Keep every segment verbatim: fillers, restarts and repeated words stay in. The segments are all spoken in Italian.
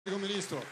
Ministro.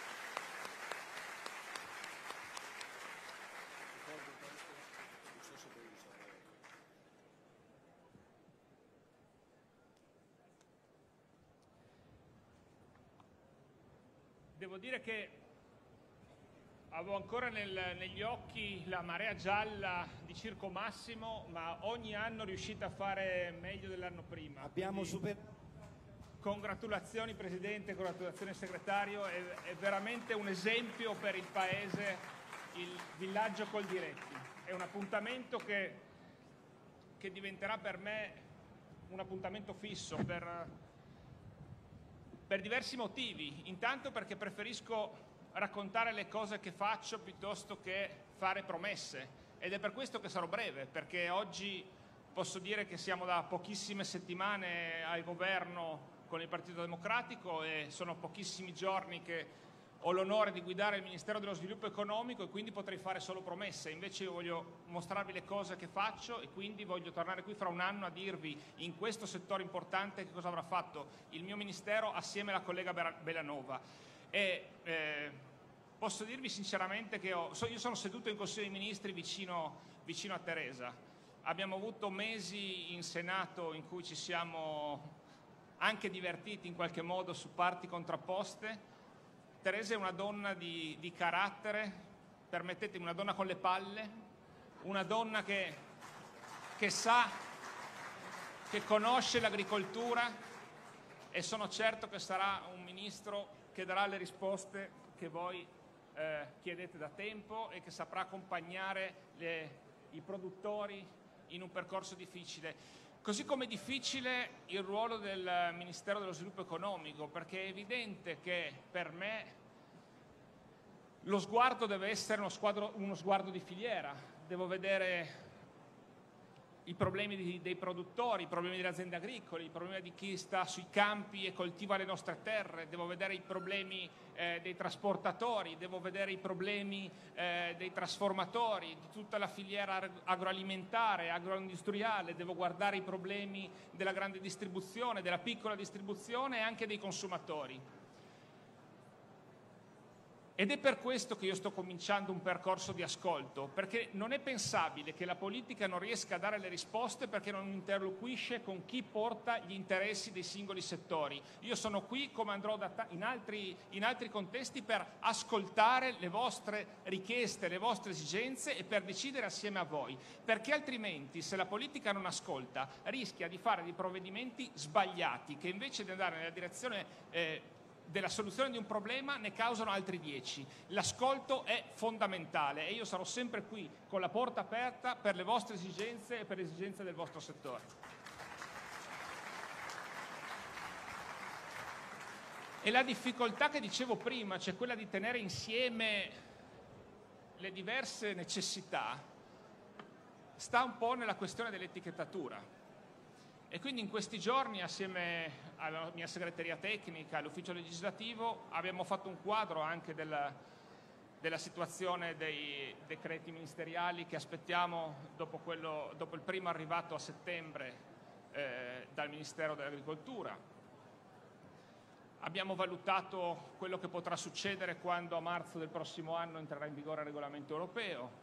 Devo dire che avevo ancora nel, negli occhi la marea gialla di Circo Massimo, ma ogni anno riuscite a fare meglio dell'anno prima. Abbiamo superato. Congratulazioni Presidente, congratulazioni Segretario, è, è veramente un esempio per il Paese, il villaggio Coldiretti. È un appuntamento che, che diventerà per me un appuntamento fisso per, per diversi motivi. Intanto perché preferisco raccontare le cose che faccio piuttosto che fare promesse, ed è per questo che sarò breve, perché oggi posso dire che siamo da pochissime settimane al governo con il Partito Democratico e sono pochissimi giorni che ho l'onore di guidare il Ministero dello Sviluppo Economico e quindi potrei fare solo promesse. Invece io voglio mostrarvi le cose che faccio e quindi voglio tornare qui fra un anno a dirvi in questo settore importante che cosa avrà fatto il mio Ministero assieme alla collega Bellanova. E, eh, posso dirvi sinceramente che ho, io sono seduto in Consiglio dei Ministri vicino, vicino a Teresa. Abbiamo avuto mesi in Senato in cui ci siamo anche divertiti in qualche modo su parti contrapposte. Teresa è una donna di, di carattere, permettetemi, una donna con le palle, una donna che, che sa, che conosce l'agricoltura, e sono certo che sarà un ministro che darà le risposte che voi eh, chiedete da tempo e che saprà accompagnare le, i produttori in un percorso difficile. Così come è difficile il ruolo del Ministero dello Sviluppo Economico, perché è evidente che per me lo sguardo deve essere uno, sguardo, uno sguardo di filiera. Devo vedere i problemi di, dei produttori, i problemi delle aziende agricole, i problemi di chi sta sui campi e coltiva le nostre terre, devo vedere i problemi eh, dei trasportatori, devo vedere i problemi eh, dei trasformatori, di tutta la filiera agroalimentare, agroindustriale, devo guardare i problemi della grande distribuzione, della piccola distribuzione e anche dei consumatori. Ed è per questo che io sto cominciando un percorso di ascolto, perché non è pensabile che la politica non riesca a dare le risposte perché non interloquisce con chi porta gli interessi dei singoli settori. Io sono qui, come andrò in altri, in altri contesti, per ascoltare le vostre richieste, le vostre esigenze e per decidere assieme a voi, perché altrimenti, se la politica non ascolta, rischia di fare dei provvedimenti sbagliati che invece di andare nella direzione eh, della soluzione di un problema ne causano altri dieci. L'ascolto è fondamentale e io sarò sempre qui con la porta aperta per le vostre esigenze e per le esigenze del vostro settore. E la difficoltà che dicevo prima, cioè quella di tenere insieme le diverse necessità, sta un po' nella questione dell'etichettatura. E quindi in questi giorni, assieme alla mia segreteria tecnica, all'ufficio legislativo, abbiamo fatto un quadro anche della, della situazione dei decreti ministeriali che aspettiamo dopo, quello, dopo il primo arrivato a settembre eh, dal Ministero dell'Agricoltura. Abbiamo valutato quello che potrà succedere quando a marzo del prossimo anno entrerà in vigore il regolamento europeo.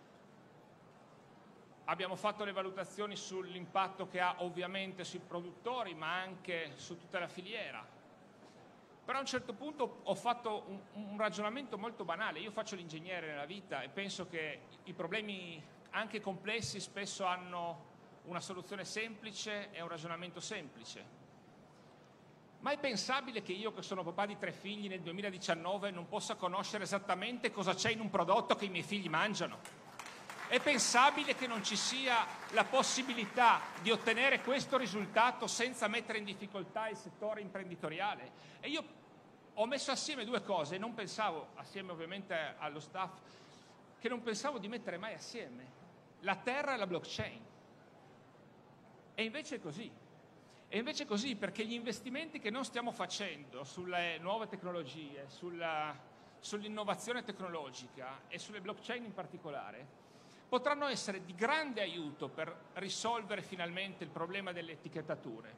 Abbiamo fatto le valutazioni sull'impatto che ha ovviamente sui produttori, ma anche su tutta la filiera. Però a un certo punto ho fatto un, un ragionamento molto banale. Io faccio l'ingegnere nella vita e penso che i problemi anche complessi spesso hanno una soluzione semplice e un ragionamento semplice. Ma è pensabile che io, che sono papà di tre figli, nel duemiladiciannove non possa conoscere esattamente cosa c'è in un prodotto che i miei figli mangiano? È pensabile che non ci sia la possibilità di ottenere questo risultato senza mettere in difficoltà il settore imprenditoriale? E io ho messo assieme due cose, non pensavo, assieme ovviamente allo staff, che non pensavo di mettere mai assieme: la terra e la blockchain. E invece è così. E invece è così perché gli investimenti che non stiamo facendo sulle nuove tecnologie, sulla, sull'innovazione tecnologica e sulle blockchain in particolare, potranno essere di grande aiuto per risolvere finalmente il problema delle etichettature.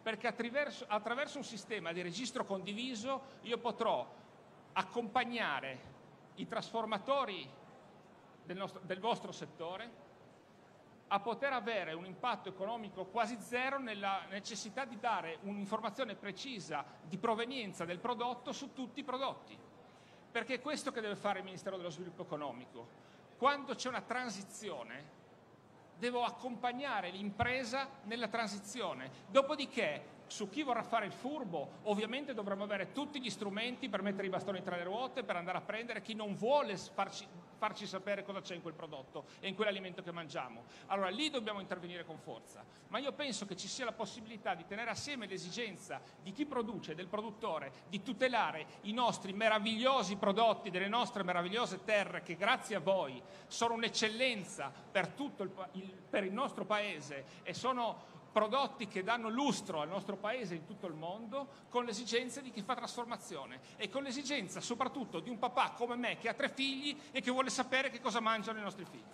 perché attraverso, attraverso un sistema di registro condiviso io potrò accompagnare i trasformatori del, nostro, del vostro settore a poter avere un impatto economico quasi zero nella necessità di dare un'informazione precisa di provenienza del prodotto su tutti i prodotti. Perché è questo che deve fare il Ministero dello Sviluppo Economico. Quando c'è una transizione, devo accompagnare l'impresa nella transizione. Dopodiché, su chi vorrà fare il furbo, ovviamente dovremo avere tutti gli strumenti per mettere i bastoni tra le ruote, per andare a prendere chi non vuole farci, farci sapere cosa c'è in quel prodotto e in quell'alimento che mangiamo. Allora lì dobbiamo intervenire con forza. Ma io penso che ci sia la possibilità di tenere assieme l'esigenza di chi produce, del produttore, di tutelare i nostri meravigliosi prodotti delle nostre meravigliose terre che grazie a voi sono un'eccellenza per tutto il, il, per il nostro Paese e sono prodotti che danno lustro al nostro Paese in tutto il mondo, con le esigenze di chi fa trasformazione e con l'esigenza soprattutto di un papà come me che ha tre figli e che vuole sapere che cosa mangiano i nostri figli.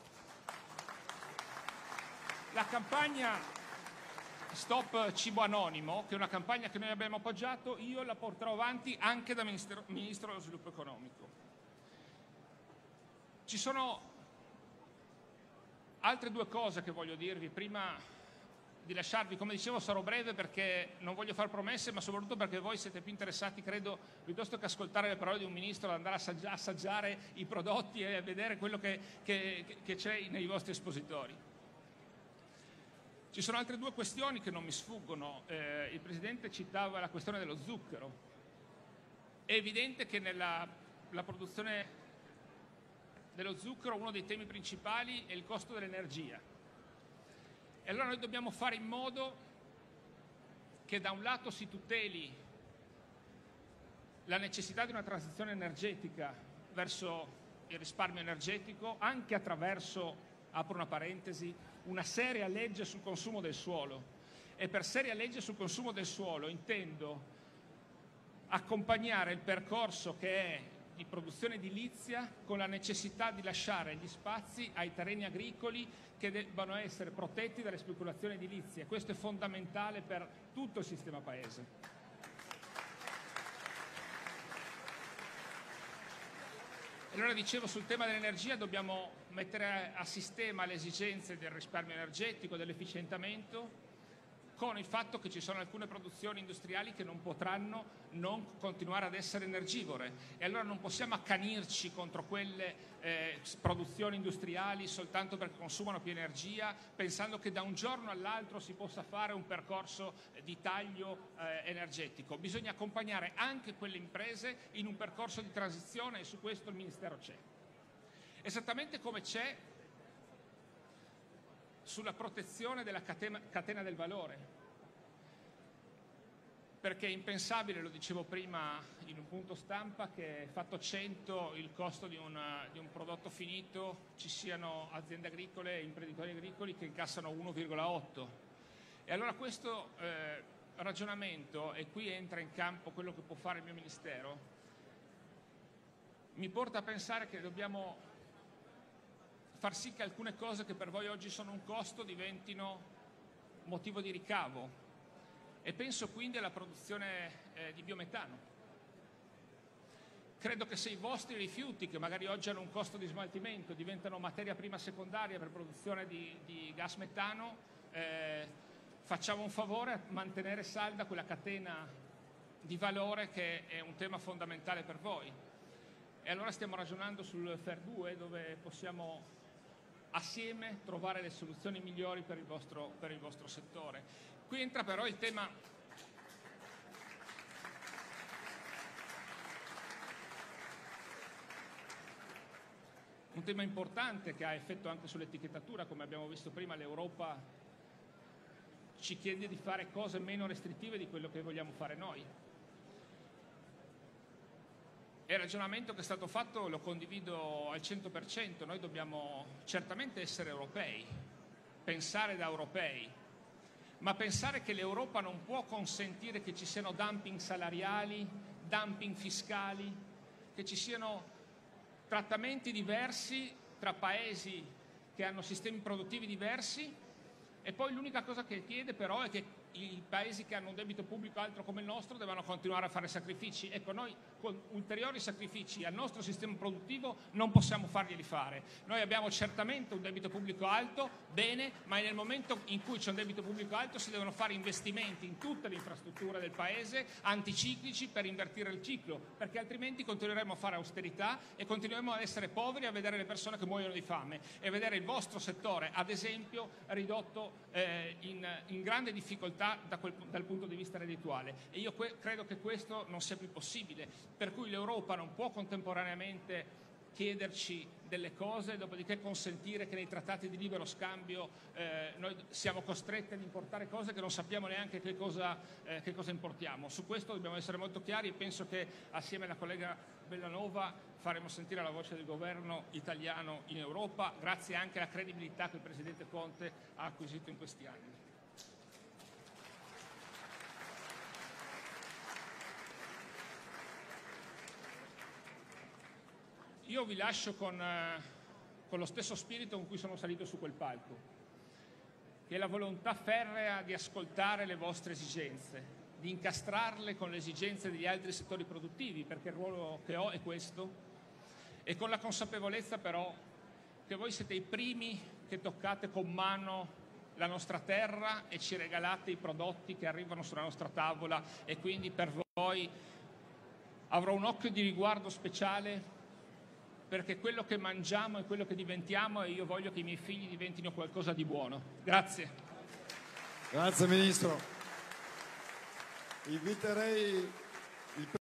La campagna Stop Cibo Anonimo, che è una campagna che noi abbiamo appoggiato, io la porterò avanti anche da Ministro, Ministro dello Sviluppo Economico. Ci sono altre due cose che voglio dirvi prima di lasciarvi. Come dicevo, sarò breve perché non voglio fare promesse, ma soprattutto perché voi siete più interessati, credo, piuttosto che ascoltare le parole di un ministro, ad andare a assaggiare i prodotti e a vedere quello che, che, che c'è nei vostri espositori. Ci sono altre due questioni che non mi sfuggono. Eh, il Presidente citava la questione dello zucchero. È evidente che nella la produzione dello zucchero uno dei temi principali è il costo dell'energia. E allora noi dobbiamo fare in modo che da un lato si tuteli la necessità di una transizione energetica verso il risparmio energetico anche attraverso, apro una parentesi, una seria legge sul consumo del suolo. E per seria legge sul consumo del suolo intendo accompagnare il percorso che è di produzione edilizia con la necessità di lasciare gli spazi ai terreni agricoli che debbano essere protetti dalle speculazioni edilizie. Questo è fondamentale per tutto il sistema Paese. E allora dicevo, sul tema dell'energia dobbiamo mettere a sistema le esigenze del risparmio energetico, dell'efficientamento, con il fatto che ci sono alcune produzioni industriali che non potranno non continuare ad essere energivore e allora non possiamo accanirci contro quelle eh, produzioni industriali soltanto perché consumano più energia, pensando che da un giorno all'altro si possa fare un percorso di taglio eh, energetico. Bisogna accompagnare anche quelle imprese in un percorso di transizione e su questo il Ministero c'è. Esattamente come c'è sulla protezione della catena, catena del valore, perché è impensabile, lo dicevo prima in un punto stampa, che fatto cento il costo di, una, di un prodotto finito ci siano aziende agricole e imprenditori agricoli che incassano uno virgola otto. E allora questo eh, ragionamento, e qui entra in campo quello che può fare il mio Ministero, mi porta a pensare che dobbiamo far sì che alcune cose che per voi oggi sono un costo diventino motivo di ricavo e penso quindi alla produzione eh, di biometano. Credo che se i vostri rifiuti, che magari oggi hanno un costo di smaltimento, diventano materia prima secondaria per produzione di, di gas metano, eh, facciamo un favore a mantenere salda quella catena di valore che è un tema fondamentale per voi. E allora stiamo ragionando sul F E R due, dove possiamo assieme trovare le soluzioni migliori per il vostro, per il vostro settore. Qui entra però il tema un tema importante che ha effetto anche sull'etichettatura. Come abbiamo visto prima, l'Europa ci chiede di fare cose meno restrittive di quello che vogliamo fare noi. E il ragionamento che è stato fatto lo condivido al cento per cento. Noi dobbiamo certamente essere europei, pensare da europei, ma pensare che l'Europa non può consentire che ci siano dumping salariali, dumping fiscali, che ci siano trattamenti diversi tra paesi che hanno sistemi produttivi diversi, e poi l'unica cosa che chiede però è che i paesi che hanno un debito pubblico alto come il nostro devono continuare a fare sacrifici. Ecco, noi con ulteriori sacrifici al nostro sistema produttivo non possiamo farglieli fare. Noi abbiamo certamente un debito pubblico alto, bene, ma nel momento in cui c'è un debito pubblico alto si devono fare investimenti in tutte le infrastrutture del Paese, anticiclici, per invertire il ciclo, perché altrimenti continueremo a fare austerità e continueremo ad essere poveri, a vedere le persone che muoiono di fame e vedere il vostro settore, ad esempio, ridotto eh, in, in grande difficoltà da quel, dal punto di vista reddituale. E io credo che questo non sia più possibile, per cui l'Europa non può contemporaneamente chiederci delle cose, dopodiché consentire che nei trattati di libero scambio eh, noi siamo costretti ad importare cose che non sappiamo neanche che cosa, eh, che cosa importiamo. Su questo dobbiamo essere molto chiari e penso che assieme alla collega Bellanova faremo sentire la voce del governo italiano in Europa, grazie anche alla credibilità che il Presidente Conte ha acquisito in questi anni. Io vi lascio con, eh, con lo stesso spirito con cui sono salito su quel palco, che è la volontà ferrea di ascoltare le vostre esigenze, di incastrarle con le esigenze degli altri settori produttivi, perché il ruolo che ho è questo, e con la consapevolezza però che voi siete i primi che toccate con mano la nostra terra e ci regalate i prodotti che arrivano sulla nostra tavola, e quindi per voi avrò un occhio di riguardo speciale, perché quello che mangiamo è quello che diventiamo, e io voglio che i miei figli diventino qualcosa di buono. Grazie. Grazie Ministro. Inviterei il